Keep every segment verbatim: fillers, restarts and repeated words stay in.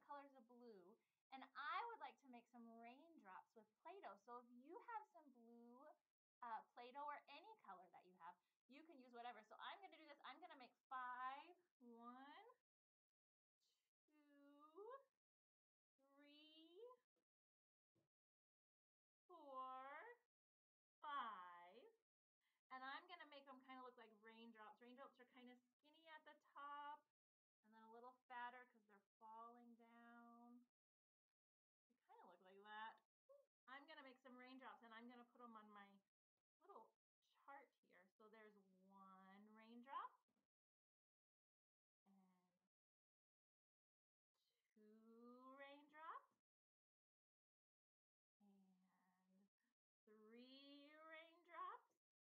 colors of blue, and I would like to make some raindrops with Play-Doh. So if you have some blue uh, Play-Doh or any color that you have, you can use whatever. So I'm going to do this. I'm going to make five. One, two, three, four, five. And I'm going to make them kind of look like raindrops. Raindrops are kind of skinny at the top and then a little fatter because they're falling down. They kind of look like that. I'm going to make some raindrops and I'm going to put them on my little chart here. So there's one raindrop and two raindrops and three raindrops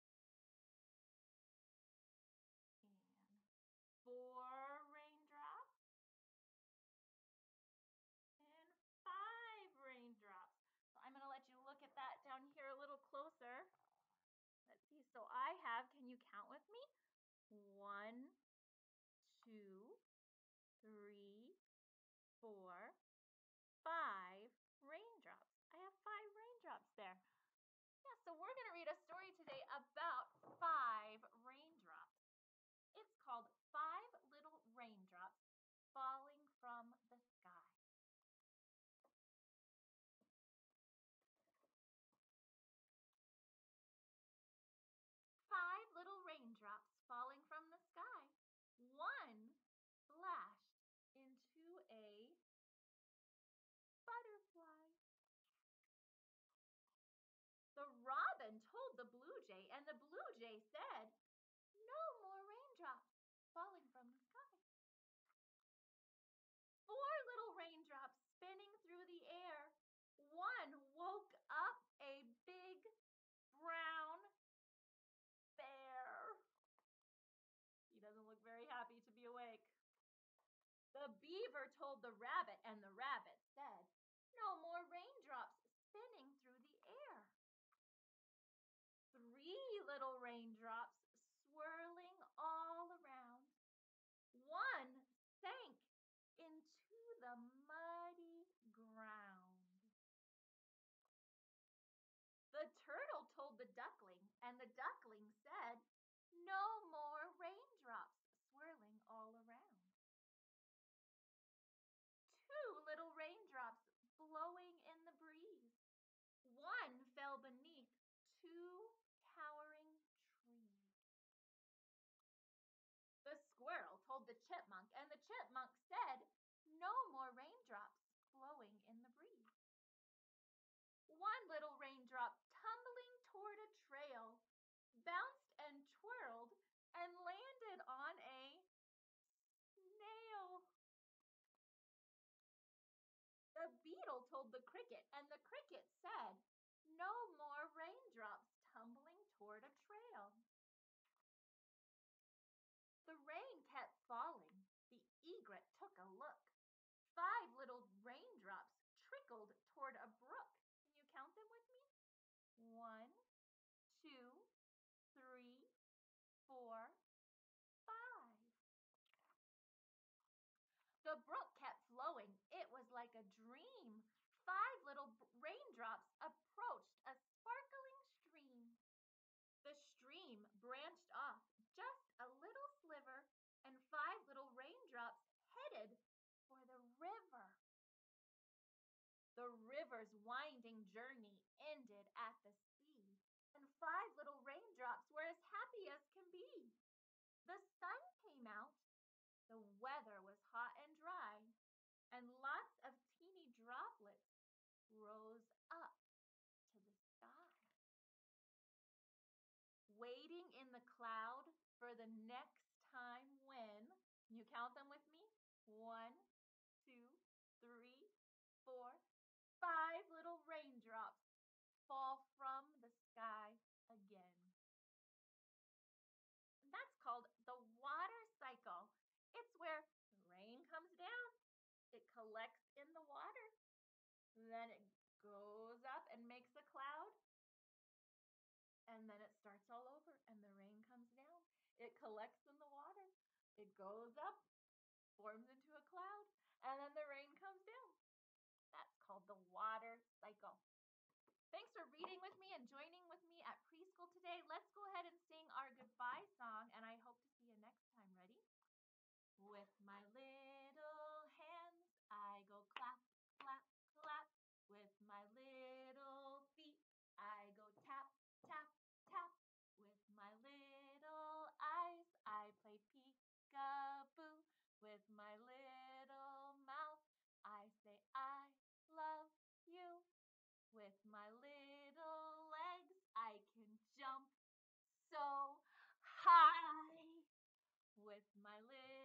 and four raindrops and five raindrops. So I'm going to let you look at that down here a little closer. Let's see. So I have, can you count with me? One, two, three, four, five raindrops. I have five raindrops there. Yeah, so we're going to read a story today about five raindrops. It's called Five Little Raindrops Falling from the Sky. Five little raindrops falling from the sky. One splashed into a butterfly. The robin told the blue jay, and the blue jay said, "No more raindrops falling from the sky." Four little raindrops spinning through the air. One woke up a big brown bear. He doesn't look very happy to be awake. The beaver told the rabbit, and the rabbit said, "No more raindrops spinning through the air." Three little raindrops swirling all around. One sank into the muddy ground. The turtle told the duckling, and the duckling said, "No more raindrops swirling all around." Two little raindrops blowing in the breeze. One fell beneath two towering trees. The squirrel told the chipmunk, and the chipmunk said, "No more raindrops blowing in the breeze." One little raindrop tumbling toward a trail, bounced and twirled and landed on a snail. The beetle told the cricket, and the cricket said, "No more raindrops tumbling toward a trail." The rain kept falling. The egret took a look. Five little raindrops trickled toward a brook. Can you count them with me? One, two, three, four, five. The brook kept flowing. It was like a dream. Five little raindrops approached a sparkling stream. The stream branched off just a little sliver, and five little raindrops headed for the river. The river's winding journey ended at the sea, and five little raindrops were as happy as can be. The sun came out. The weather was hot and dry, and lots of teeny droplets rose up to the sky. Waiting in the cloud for the next time when, can you count them with me? One, two, three, four, five little raindrops fall from the sky again. And that's called the water cycle. It's where the rain comes down, it collects in the water, then it goes up and makes a cloud, and then it starts all over and the rain comes down. It collects in the water, it goes up, forms into a cloud, and then the rain comes called the water cycle. Thanks for reading with me and joining with me at preschool today. Let's go ahead and sing our goodbye song, and I hope to see you next time. Ready? With my little hands, I go clap, clap, clap. With my little feet, I go tap, tap, tap. With my little eyes, I play peekaboo. With my little mouth, I say I love you. With my little legs, I can jump so high. With my little